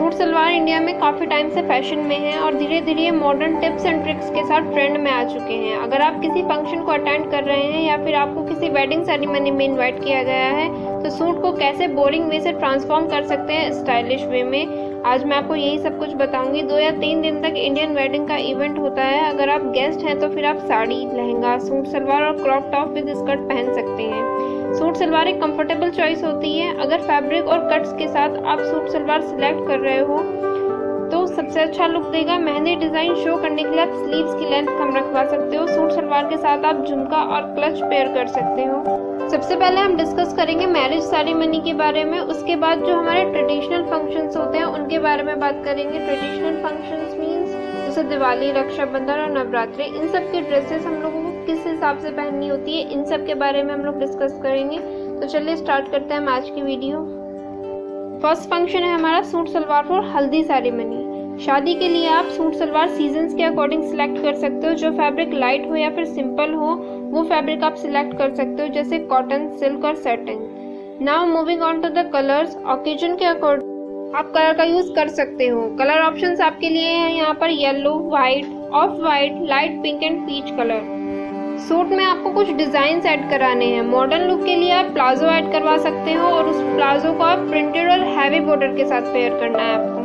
Suit salwar India में काफ़ी time से फैशन में है और धीरे धीरे मॉडर्न टिप्स एंड ट्रिक्स के साथ ट्रेंड में आ चुके हैं। अगर आप किसी फंक्शन को अटेंड कर रहे हैं या फिर आपको किसी वेडिंग सेरेमनी में इनवाइट किया गया है तो सूट को कैसे बोरिंग वे से ट्रांसफॉर्म कर सकते हैं स्टाइलिश वे में, आज मैं आपको यही सब कुछ बताऊंगी। 2 या 3 दिन तक इंडियन वेडिंग का इवेंट होता है। अगर आप गेस्ट हैं तो फिर आप साड़ी, लहंगा, सूट सलवार और क्रॉप टॉप विद स्कर्ट पहन सकते हैं। सूट सलवार एक कंफर्टेबल चॉइस होती है। अगर फैब्रिक और कट्स के साथ आप सूट सलवार सिलेक्ट कर रहे हो तो सबसे अच्छा लुक देगा। मेहंदी डिजाइन शो करने के लिए आप स्लीव्स की लेंथ कम रखवा सकते हो। सूट सलवार के साथ आप झुमका और क्लच पेयर कर सकते हो। सबसे पहले हम डिस्कस करेंगे मैरिज सेरेमनी के बारे में, उसके बाद जो हमारे ट्रेडिशनल फंक्शंस होते हैं उनके बारे में बात करेंगे। ट्रेडिशनल फंक्शंस मींस जैसे दिवाली, रक्षाबंधन और नवरात्रि, इन सब की ड्रेसेस हम लोगों को किस हिसाब से पहननी होती है, इन सब के बारे में हम लोग डिस्कस करेंगे। तो चलिए स्टार्ट करते हैं आज की वीडियो। फर्स्ट फंक्शन है हमारा suit salwar for Haldi ceremony. शादी के लिए आप सूट सलवार सीजन्स के अकॉर्डिंग सिलेक्ट कर सकते हो। जो फैब्रिक लाइट हो या फिर सिंपल हो वो फैब्रिक आप सिलेक्ट कर सकते हो, जैसे कॉटन, सिल्क और satin. Now moving on to the colours. Occasion के अकॉर्डिंग आप कलर का यूज कर सकते हो। कलर ऑप्शंस आपके लिए हैं यहाँ पर yellow, white, off white, light pink and peach colour. Suit में आपको कुछ डिजाइन ऐड कराने हैं। मॉडर्न लुक के लिए आप प्लाजो ऐड करवा सकते हो और उस प्लाजो को आप प्रिंटेड और हैवी बॉर्डर के साथ पेयर करना है आपको।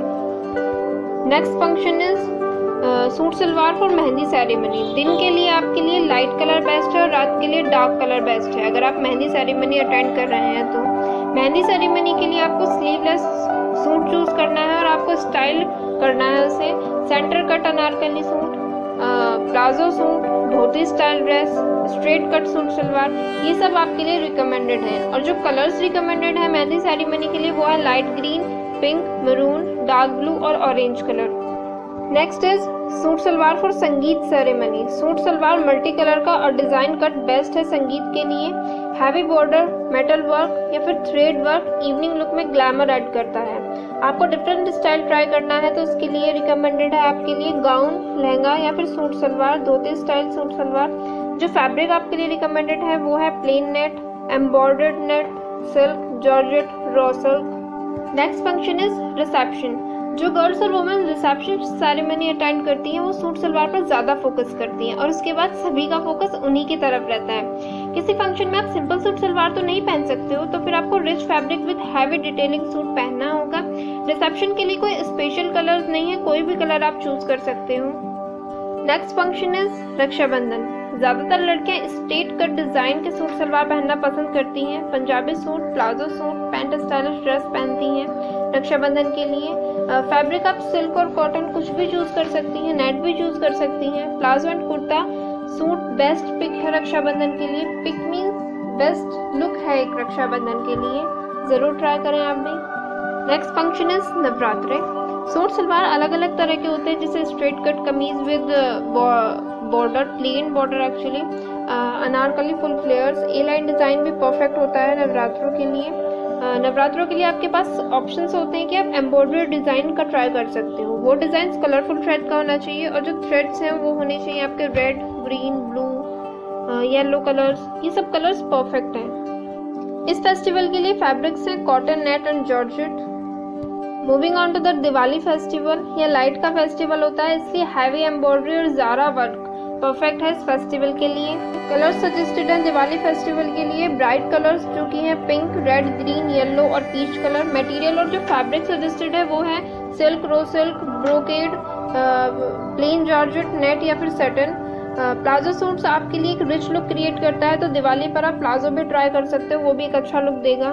Next function is suit salwar for mehndi ceremony. दिन के लिए आपके लिए लाइट कलर बेस्ट है और रात के लिए डार्क कलर बेस्ट है। अगर आप मेहंदी सेरेमनी अटेंड कर रहे हैं तो मेहंदी सेरेमनी के लिए आपको स्लीवलेस सूट चूज करना है और आपको स्टाइल करना है उसे। Centre cut Anarkali suit, palazzo suit, dhoti style dress, straight cut suit salwar, ये सब आपके लिए रिकमेंडेड है। और जो कलर्स रिकमेंडेड है मेहंदी सेरेमनी के लिए वो है light green, pink, maroon, dark blue और orange colour. Next is suit salwar for Sangeet ceremony. Suit salwar multi colour का और डिजाइन कट बेस्ट है संगीत के लिए। हैवी बॉर्डर, मेटल वर्क या फिर थ्रेड वर्क इवनिंग लुक में ग्लैमर ऐड करता है। आपको डिफरेंट स्टाइल ट्राई करना है तो उसके लिए रिकमेंडेड है आपके लिए गाउन, लहंगा या फिर suit salwar, dhoti style suit salwar. जो फैब्रिक आपके लिए रिकमेंडेड है वो है plain net, embroidered net, silk, georgette, raw silk. Next function is reception. जो गर्ल्स और वुमेन रिसेप्शन सेरेमनी अटेंड करती हैं वो सूट सलवार पर ज़्यादा फोकस करती हैं और उसके बाद सभी का फोकस उन्हीं की तरफ रहता है। किसी फंक्शन में आप सिंपल सूट सलवार तो नहीं पहन सकते हो तो फिर आपको rich fabric with heavy detailing suit पहनना होगा। रिसेप्शन के लिए कोई स्पेशल कलर्स नहीं है, कोई भी कलर आप चूज कर सकते हो। Next function is Rakshabandhan. ज्यादातर लड़कियां स्ट्रेट कट डिजाइन के सूट सलवार पहनना पसंद करती हैं। Punjabi suit, palazzo suit, pant stylish dress पहनती हैं रक्षाबंधन के लिए। फैब्रिक आप सिल्क और कॉटन कुछ भी चूज कर सकती हैं, नेट भी चूज कर सकती हैं। Palazzo and kurta suit best pick है रक्षाबंधन के लिए। पिक मीन्स बेस्ट लुक है एक रक्षाबंधन के लिए, जरूर ट्राई करें आप भी। Next function is Navratri. Suit salwar अलग अलग तरह के होते हैं, जैसे straight cut kameez with border, plain border actually, Anarkali full flares, A line design भी परफेक्ट होता है नवरात्रों के लिए। नवरात्रों के लिए आपके पास ऑप्शंस होते हैं कि आप एम्ब्रॉयडरी डिजाइन का ट्राई कर सकते हो। वो डिजाइन कलरफुल थ्रेड का होना चाहिए और जो थ्रेड्स हैं वो होने चाहिए आपके red, green, blue, yellow colours. ये सब कलर्स परफेक्ट हैं। इस फेस्टिवल के लिए फैब्रिक्स हैं cotton, net and georgette. Moving on to the Diwali festival. यह लाइट का फेस्टिवल होता है इसलिए हैवी एम्ब्रॉयडरी और ज़ारा वर्क परफेक्ट है इस फेस्टिवल के लिए। कलर्स सजेस्टेड है दिवाली फेस्टिवल के लिए ब्राइट कलर्स जो कि है पिंक, रेड, ग्रीन, येलो और पीच कलर। मटेरियल और जो फैब्रिक सजेस्टेड है वो है silk, raw silk, brocade, plain georgette, net या फिर सैटिन। प्लाजो सूट्स आपके लिए एक रिच लुक क्रिएट करता है तो दिवाली पर आप प्लाजो भी ट्राई कर सकते हो, वो भी एक अच्छा लुक देगा।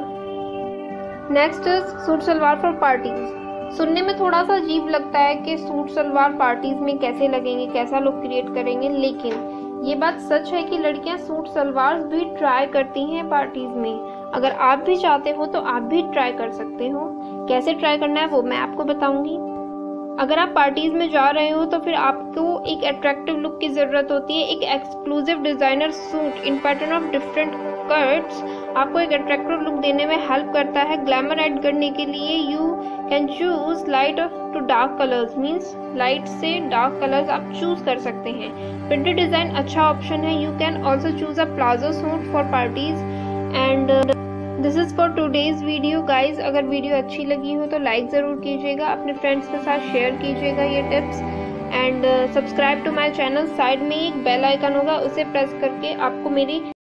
Next is suit salwar for parties. सुनने में थोड़ा सा अजीब लगता है कि सूट सलवार पार्टीज में कैसे लगेंगे, कैसा लुक क्रिएट करेंगे, लेकिन ये बात सच है कि लड़कियां सूट सलवार भी ट्राई करती हैं पार्टीज में। अगर आप भी चाहते हो तो आप भी ट्राई कर सकते हो। कैसे ट्राई करना है वो मैं आपको बताऊंगी। अगर आप पार्टीज में जा रहे हो तो फिर आपको एक अट्रैक्टिव लुक की जरूरत होती है। एक exclusive designer suit in pattern of different cuts आपको एक अट्रैक्टिव लुक देने में हेल्प करता है। ग्लैमर ऐड करने के लिए you can choose light to dark colours, means light से डार्क कलर्स आप चूज कर सकते हैं। प्रिंटेड डिजाइन अच्छा ऑप्शन है। You can also choose a palazzo suit for parties and this is for today's video guys. अगर video अच्छी लगी हो तो लाइक ज़रूर कीजिएगा, अपने फ्रेंड्स के साथ शेयर कीजिएगा ये tips, and subscribe to my channel. Side में एक बेल आइकन होगा, उसे प्रेस करके आपको मेरी